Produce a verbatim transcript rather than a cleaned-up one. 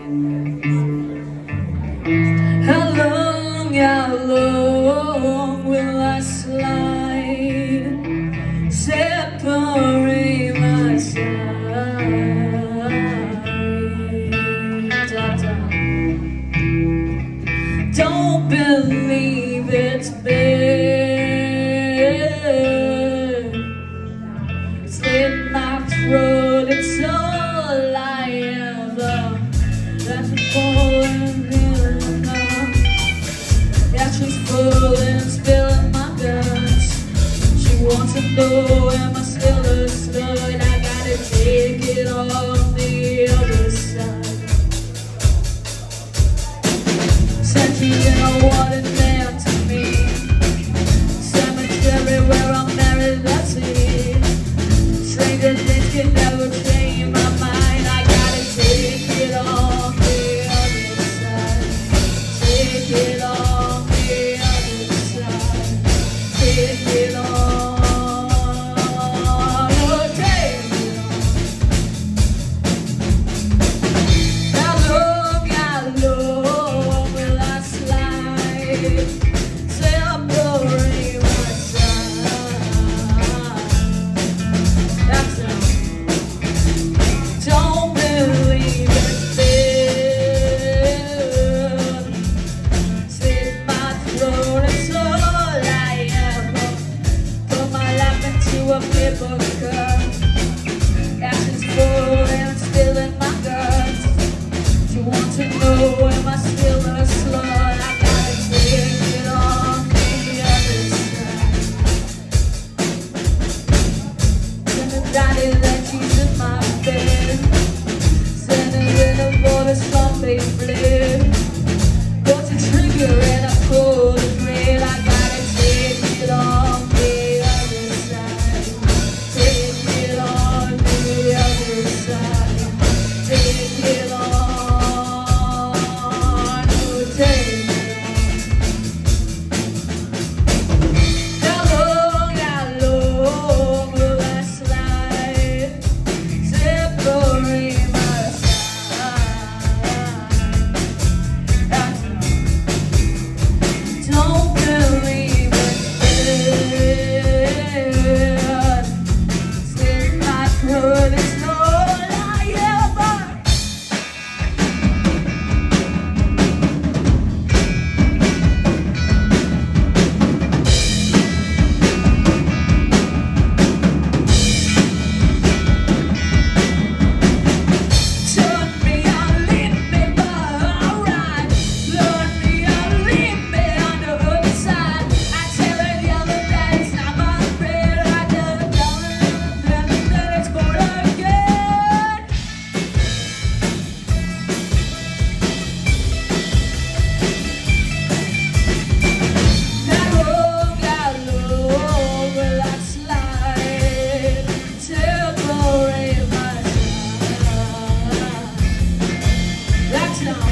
How long, how long will I slide, separate my side? Don't believe it's bad. Slit my throat, it's all I ever. That's falling in love. Yeah, she's falling, spilling my guts. She wants to know, am I still a stud? I gotta take it on the other side. Said you know what it meant to me. Cemetery where I'm married, that's it. Stranger things can never change my mind. I gotta take it on the other side. Take it on the other side. Take it on. Oh, take it on. How long, how long will I slide? Separate my side. That's it. Don't believe it's bad. Slit my throat, it's all I ever. Put my life into a paper cup. Ashes falling, still in my guts. You want to know, am I still a slut? I gotta take it on the other side. Gonna daddy that she's in my bed. Sending in a voice from me fled. Got to trigger and I pull the thread. I gotta take it on the other side. Take it on the other side. Take it on. Oh, take it on. How long, how long will I slide? Separate my side. Don't believe it's bad. Slit my throat, it's all I ever. Turn me on, leave me, but alright. Learn me on, leave me on the other side. I tell her the other day it's not my afraid. I tell her darling, then then it's gonna get. How long, how long will I slide? Separate my side. That's not.